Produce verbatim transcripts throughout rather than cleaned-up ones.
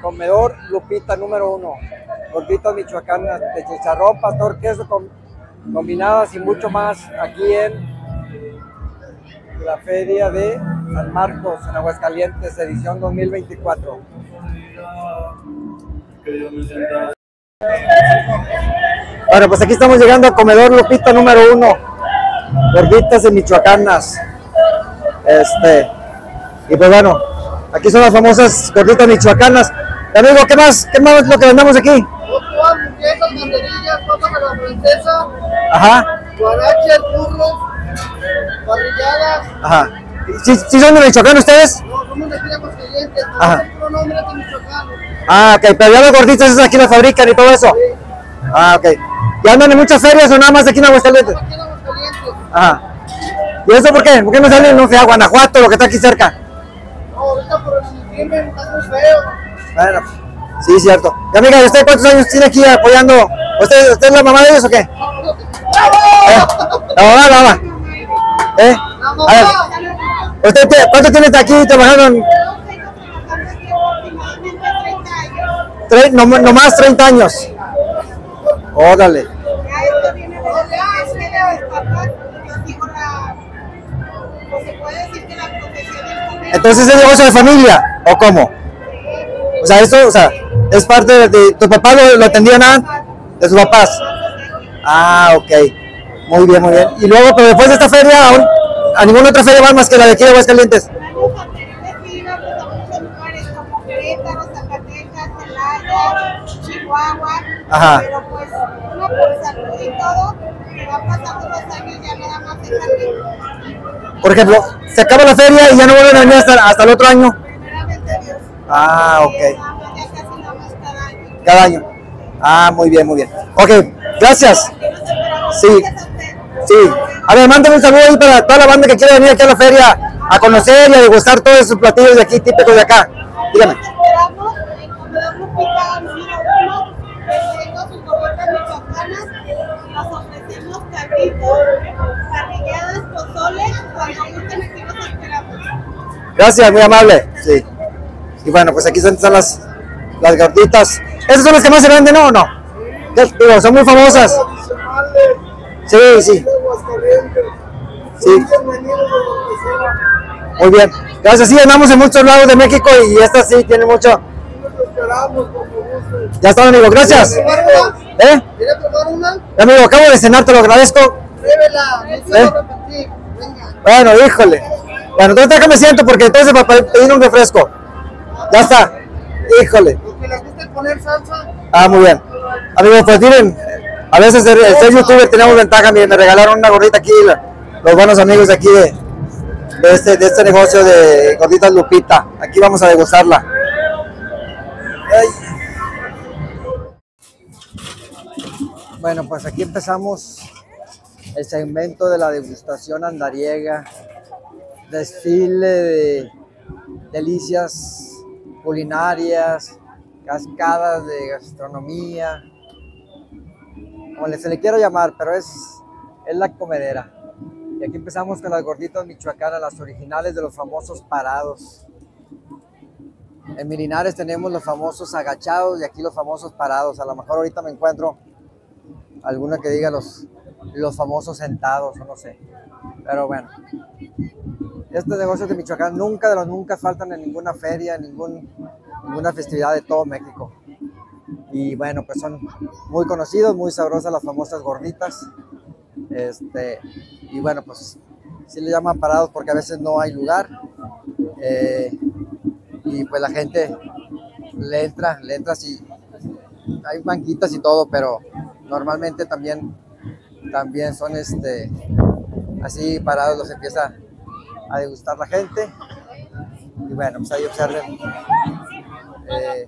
Comedor Lupita número uno. Gorditas michoacanas de chicharrón, pastor, queso com, combinadas y mucho más aquí en la Feria de San Marcos, en Aguascalientes, edición dos mil veinticuatro. Bueno, pues aquí estamos llegando a Comedor Lupita número uno. Gorditas de michoacanas. Este, y pues bueno, aquí son las famosas gorditas michoacanas. Amigo, ¿qué más? ¿Qué más es lo que vendemos aquí? Hamburguesas, banderillas, papas a la francesa, Ajá. guaraches, burros, parrilladas. Ajá. ¿Sí, ¿Sí son de Michoacán ustedes? No, somos de aquí de Aguascalientes. Ajá. Tenemos puro nombre de Michoacán. Ah, ok, pero ya las gorditas esas aquí las fabrican y todo eso. Sí. Ah, ok. ¿Y andan en muchas ferias o nada más de aquí en Aguascalientes? Aquí en Aguascalientes. Ajá. ¿Y eso por qué? ¿Por qué no salen, no sé, a Guanajuato, lo que está aquí cerca? No, ahorita por el crimen está muy feo. Bueno, sí, cierto. Y amiga, ¿y usted cuántos años tiene aquí apoyando? ¿Usted, usted es la mamá de ellos o qué? ¿Eh? La mamá, la mamá. ¿Eh? A ver, ¿usted qué, cuánto tiene aquí trabajando? En... Tre no, no más treinta años. Órale. Entonces, ¿es negocio de familia o cómo? O sea, esto, o sea, es parte de, de tu papá lo, lo atendían antes de sus papás. Ah, ok. Muy bien, muy bien. Y luego, pero después de esta feria, ¿a, un, a ninguna otra feria más más que la de aquí de Aguascalientes? Chihuahua, ajá. Pero pues uno por salud y todo, que va pasando los años ya nada más es aquí. Por ejemplo, se acaba la feria y ya no vuelven a venir hasta, hasta el otro año. Primeramente Dios. Ah, ok. Ya casi nada más cada año. Cada año. Ah, muy bien, muy bien. Ok, gracias. Sí, sí. A ver, mándame un saludo ahí para toda la banda que quiere venir aquí a la feria a conocer y a degustar todos esos platillos de aquí, típicos de acá. Dígame. Esperamos en Comedor Lupita número uno, tenemos sus gorditas michoacanas, nos ofrecemos carritos, parrilladas, pozole, cuando gusten aquí los esperamos. Gracias, muy amable. Sí. Y bueno, pues aquí están las, las gorditas. ¿Esas son las que más se venden, no o no? Digo, son muy famosas. Sí, sí. Sí. Muy bien. Gracias, sí, andamos en muchos lados de México y esta sí tiene mucho. Ya está, amigo, gracias. ¿Eh? ¿Quieres probar una? Amigo, acabo de cenar, te lo agradezco. Pruébela, no se va a repetir. Venga. Bueno, híjole. Bueno, entonces déjame siento porque entonces para pedir un refresco. Ya está. Híjole. Los que les gusta poner salsa. Ah, muy bien. Amigos, pues miren, a veces el, el ser youtuber tenemos ventaja. Miren, me regalaron una gordita aquí, la, los buenos amigos de aquí de, de, este, de este negocio de gorditas Lupita. Aquí vamos a degustarla. Ay. Bueno, pues aquí empezamos el segmento de la degustación andariega, desfile de delicias culinarias, cascadas de gastronomía, como se le quiero llamar, pero es, es la comedera. Y aquí empezamos con las gorditas michoacanas, las originales de los famosos parados. En Milinares tenemos los famosos agachados y aquí los famosos parados. A lo mejor ahorita me encuentro alguna que diga los, los famosos sentados o no sé. Pero bueno, estos negocios de Michoacán nunca de los nunca faltan en ninguna feria, en ningún, ninguna festividad de todo México. Y bueno, pues son muy conocidos, muy sabrosas las famosas gorditas. Este, y bueno, pues sí le llaman parados porque a veces no hay lugar. Eh, y pues la gente le entra, le entra así. Hay banquitas y todo, pero normalmente también, también son este, así parados, los empieza a degustar la gente. Y bueno, pues ahí observen. Eh,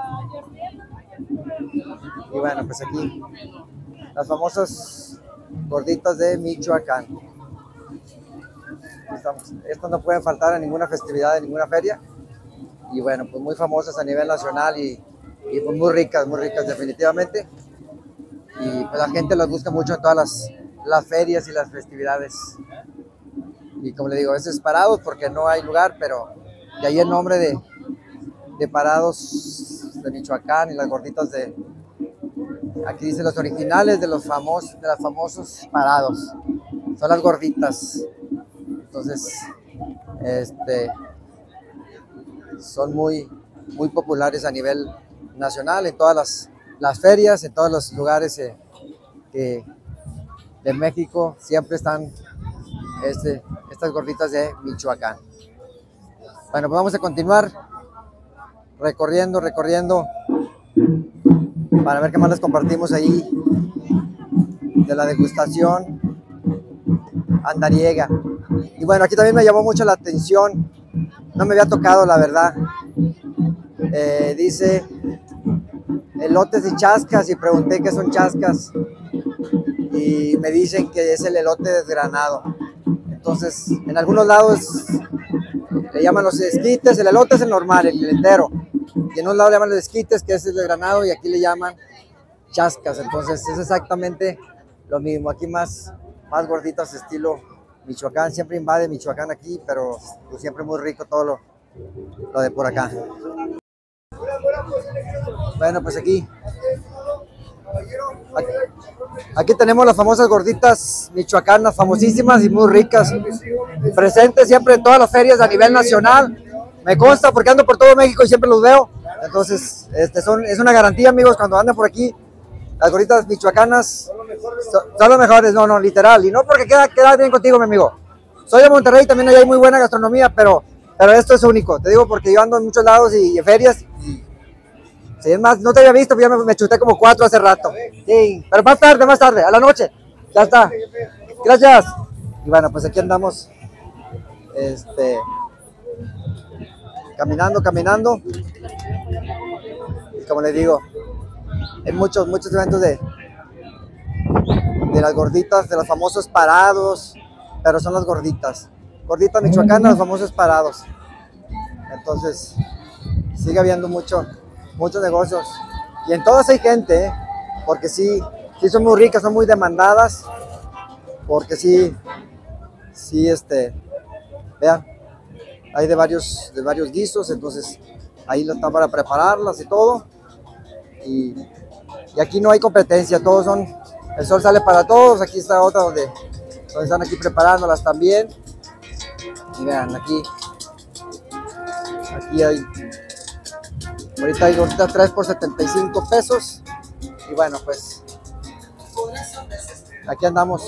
y bueno, pues aquí las famosas gorditas de Michoacán. Estamos. Estas no pueden faltar en ninguna festividad, en ninguna feria. Y bueno, pues muy famosas a nivel nacional y, y pues muy ricas, muy ricas definitivamente. Y pues la gente las busca mucho en todas las, las ferias y las festividades. Y como le digo, a veces parados porque no hay lugar, pero de ahí el nombre de, de parados de Michoacán y las gorditas de, aquí dice los originales de los famosos, de los famosos parados, son las gorditas. Entonces, este, son muy, muy populares a nivel nacional, en todas las, las ferias, en todos los lugares eh, que, de México, siempre están este, estas gorditas de Michoacán. Bueno, pues vamos a continuar recorriendo, recorriendo, para ver qué más les compartimos ahí de la degustación andariega. Y bueno, aquí también me llamó mucho la atención, no me había tocado la verdad, eh, dice elotes y chascas, y pregunté qué son chascas y me dicen que es el elote desgranado. Entonces, en algunos lados le llaman los esquites, el elote es el normal, el entero, y en un lado le llaman los esquites, que es el desgranado, y aquí le llaman chascas. Entonces es exactamente lo mismo, aquí más, más gorditas estilo Michoacán, siempre invade Michoacán aquí, pero pues, siempre muy rico todo lo, lo de por acá. Bueno, pues aquí, aquí, aquí tenemos las famosas gorditas michoacanas, famosísimas y muy ricas, presentes siempre en todas las ferias a nivel nacional. Me consta porque ando por todo México y siempre los veo. Entonces, este son, es una garantía, amigos, cuando andan por aquí. Las gorditas michoacanas son, son las mejores, no, no, literal. Y no porque queda, queda bien contigo, mi amigo. Soy de Monterrey, también allá hay muy buena gastronomía, pero, pero esto es único. Te digo porque yo ando en muchos lados y, y en ferias. Y, si es más, no te había visto, ya me, me chuté como cuatro hace rato. Sí, pero más tarde, más tarde, a la noche. Ya está. Gracias. Y bueno, pues aquí andamos. Este... Caminando, caminando. Y como les digo, en muchos, muchos eventos de, de las gorditas, de los famosos parados, pero son las gorditas. Gorditas michoacanas, los famosos parados. Entonces, sigue habiendo mucho, muchos negocios. Y en todas hay gente, ¿eh? Porque sí, sí son muy ricas, son muy demandadas. Porque sí, sí, este, vean. Hay de varios, de varios guisos, entonces ahí están para prepararlas y todo. Y, y aquí no hay competencia, todos son, el sol sale para todos. Aquí está otra donde, donde están aquí preparándolas también. Y vean, aquí, aquí hay, ahorita hay gorditas tres por setenta y cinco pesos. Y bueno, pues, aquí andamos.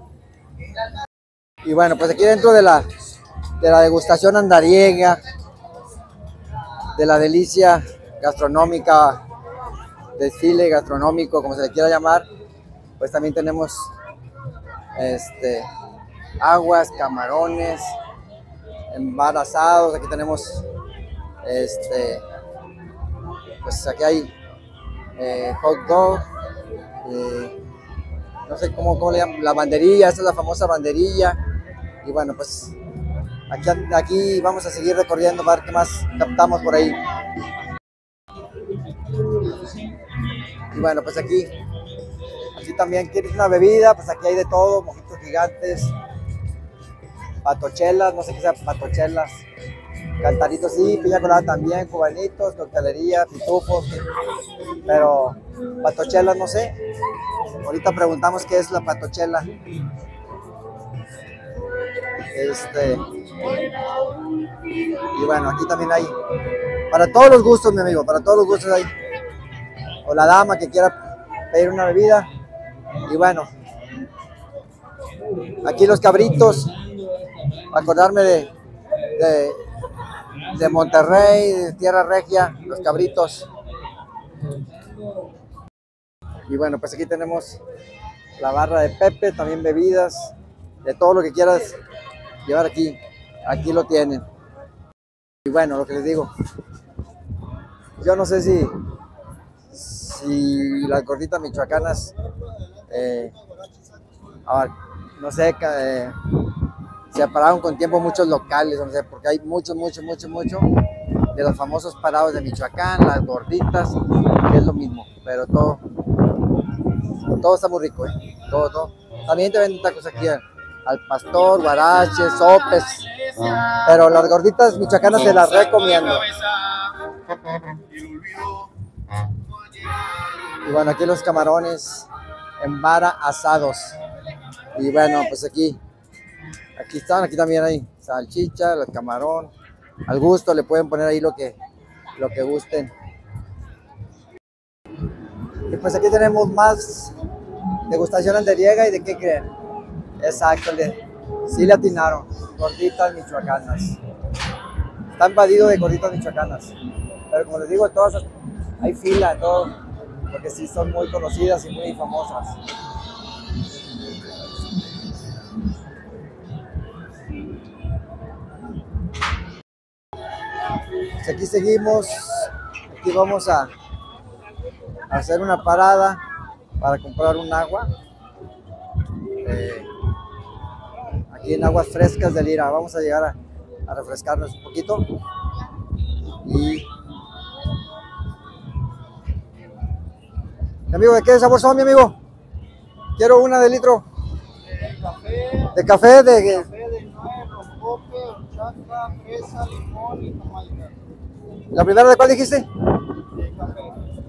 Y bueno, pues aquí dentro de la... de la degustación andariega, de la delicia gastronómica, desfile gastronómico, como se le quiera llamar, pues también tenemos este, aguas, camarones, embarazados. Aquí tenemos, este, pues aquí hay eh, hot dog, eh, no sé cómo, cómo le llaman, la banderilla, esta es la famosa banderilla. Y bueno, pues Aquí, aquí vamos a seguir recorriendo para ver qué más captamos por ahí. Y bueno, pues aquí, aquí también quieres una bebida, pues aquí hay de todo, mojitos gigantes, patochelas, no sé qué sea patochelas, cantaritos sí, piña colada también, cubanitos, coctelería, pitufos, pero patochelas no sé. Ahorita preguntamos qué es la patochela. Este, y bueno, aquí también hay para todos los gustos, mi amigo, para todos los gustos hay, o la dama que quiera pedir una bebida. Y bueno, aquí los cabritos, acordarme de, de, de Monterrey, de Tierra Regia, los cabritos. Y bueno, pues aquí tenemos la barra de Pepe, también bebidas, de todo lo que quieras llevar aquí, aquí lo tienen. Y bueno, lo que les digo, yo no sé si, si las gorditas michoacanas, eh, a ver, no sé, eh, se pararon con tiempo muchos locales, no sé, porque hay muchos, muchos, muchos, muchos de los famosos parados de Michoacán, las gorditas, que es lo mismo, pero todo, todo está muy rico, ¿eh? Todo, todo. También te venden tacos aquí al, al pastor, guaraches, sopes, pero las gorditas michoacanas se las recomiendo. Y bueno, aquí los camarones en vara asados. Y bueno, pues aquí, aquí están, aquí también hay salchicha, el camarón. Al gusto le pueden poner ahí lo que, lo que gusten. Y pues aquí tenemos más degustación andariega. ¿Y de qué creen? Exacto, le, sí le atinaron. Gorditas michoacanas. Está invadido de gorditas michoacanas. Pero como les digo, todas hay fila, todo, porque sí son muy conocidas y muy famosas. Pues aquí seguimos, aquí vamos a hacer una parada para comprar un agua. Eh, aquí en Aguas Frescas de Lira, vamos a llegar a, a refrescarnos un poquito. Y mi amigo, ¿de qué sabor son, mi amigo? Quiero una de litro. De café, De café, de... de café de nuez, rompope, horchata, fresa, limón y jamaica. ¿La primera de cuál dijiste? De café.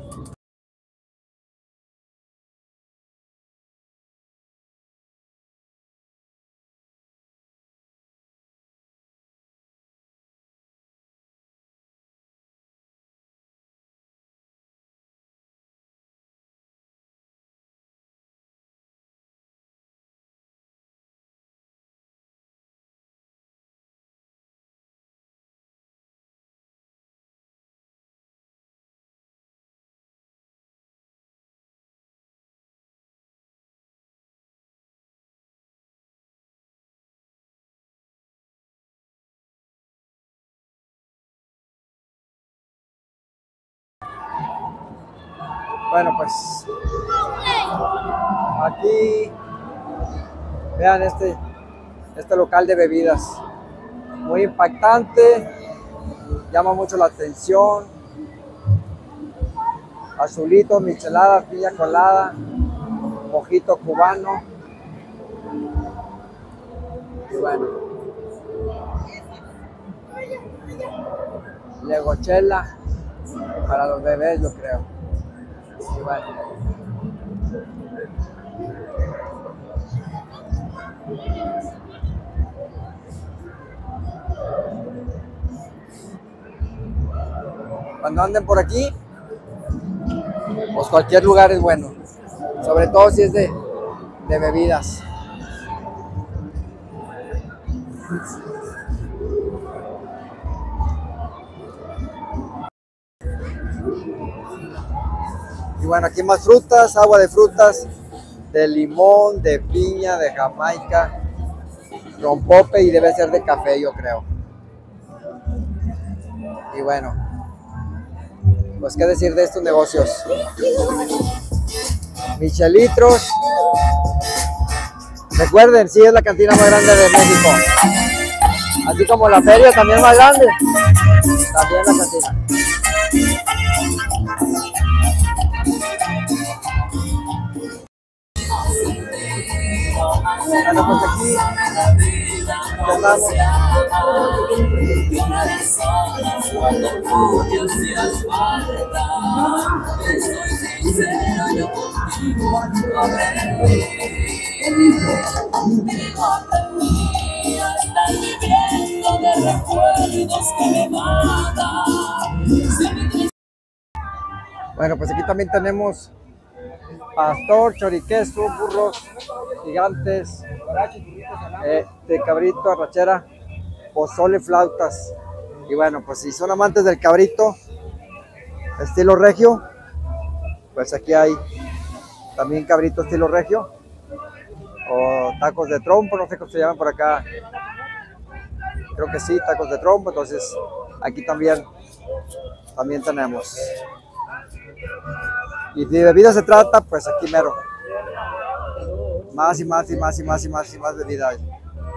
Bueno, pues aquí vean este, este local de bebidas, muy impactante, llama mucho la atención. Azulito, michelada, piña colada, mojito cubano. Y bueno, legochela para los bebés, yo creo. Y bueno, cuando anden por aquí, pues cualquier lugar es bueno, sobre todo si es de, de bebidas. Y bueno, aquí más frutas, agua de frutas, de limón, de piña, de jamaica, rompope y debe ser de café, yo creo. Y bueno, pues qué decir de estos negocios. Michelitros. Recuerden, sí es la cantina más grande de México. Así como la feria también más grande, también la cantina. Bueno, pues aquí bueno, pues aquí también tenemos pastor, choriqueso, burros gigantes, eh, de cabrito, arrachera, pozole, flautas. Y bueno, pues si son amantes del cabrito estilo regio, pues aquí hay también cabrito estilo regio, o tacos de trompo, no sé cómo se llaman por acá. Creo que sí, tacos de trompo. Entonces aquí también, también tenemos. Y de bebida se trata, pues aquí mero. Más y más y más y más y más y más bebida hay.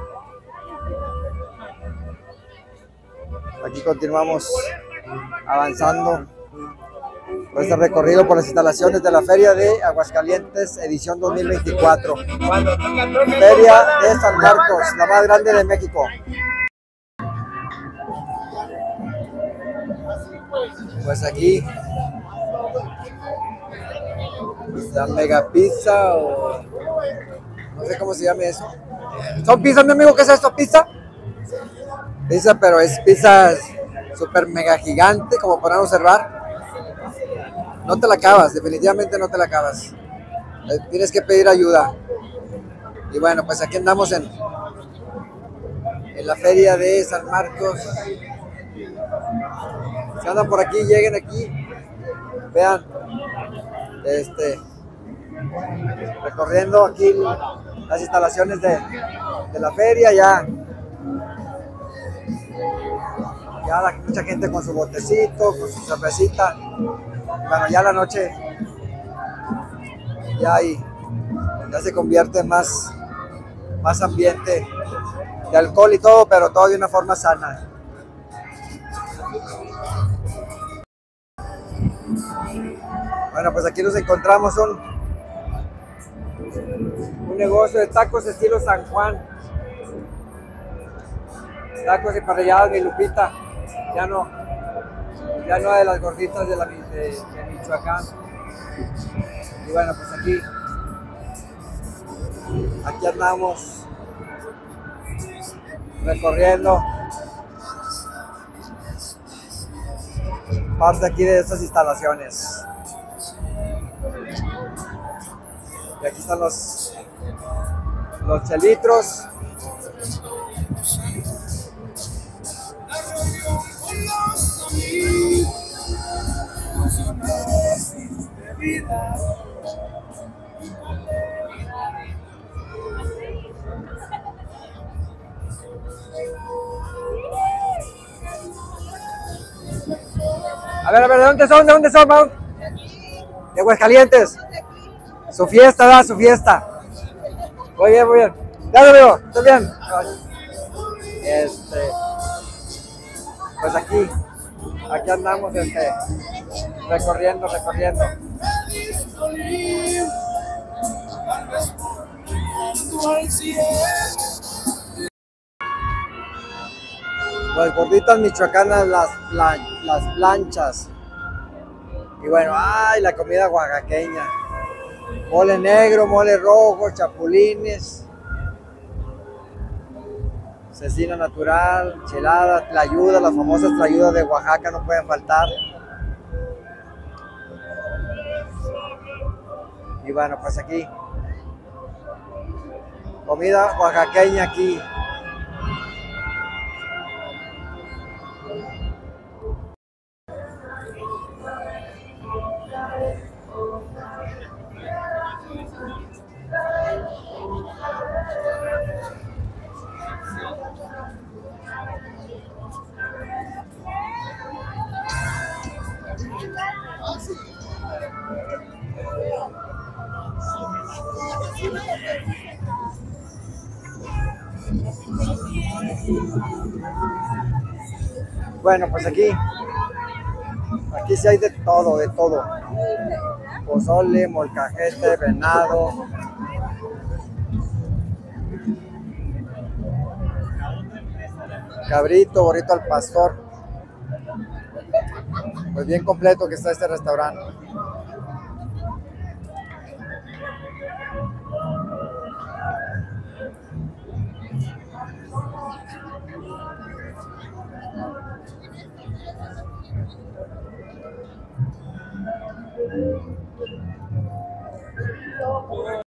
Aquí continuamos avanzando por este recorrido por las instalaciones de la Feria de Aguascalientes, edición dos mil veinticuatro. Feria de San Marcos, la más grande de México. Pues aquí La mega pizza o no sé cómo se llame eso. ¿Son pizzas, mi amigo? ¿Qué es esto? ¿Pizza? Pizza, pero es pizza super mega gigante, como podrán observar. No te la acabas, definitivamente no te la acabas. Eh, Tienes que pedir ayuda. Y bueno, pues aquí andamos en, en la feria de San Marcos. Si andan por aquí, lleguen aquí. Vean, este, recorriendo aquí las instalaciones de, de la feria. Ya, ya la- mucha gente con su botecito, con su cervecita. Bueno, ya la noche ya ahí ya se convierte en más, más ambiente de alcohol y todo, pero todo de una forma sana. Bueno, pues aquí nos encontramos un, un negocio de tacos estilo San Juan. Tacos y parrilladas, mi Lupita. Ya no, ya no de las gorditas de, la, de, de Michoacán. Y bueno, pues aquí, aquí andamos recorriendo parte aquí de estas instalaciones. Y aquí están los, los chelitros. A ver, a ver, ¿de dónde son? ¿De dónde son, Mau? De Aguascalientes. Su fiesta, da, su fiesta. Muy bien, muy bien. Ya lo veo, ¿estás bien? Este, pues aquí, aquí andamos, este, recorriendo, recorriendo. Las gorditas michoacanas, las, plan- las planchas. Y bueno, ay, la comida oaxaqueña. Mole negro, mole rojo, chapulines, cecina natural, chelada, tlayuda, las famosas tlayudas de Oaxaca no pueden faltar. Y bueno, pues aquí, comida oaxaqueña aquí. Bueno, pues aquí, aquí sí hay de todo, de todo. Pozole, molcajete, venado. Cabrito, burrito al pastor. Pues bien completo que está este restaurante.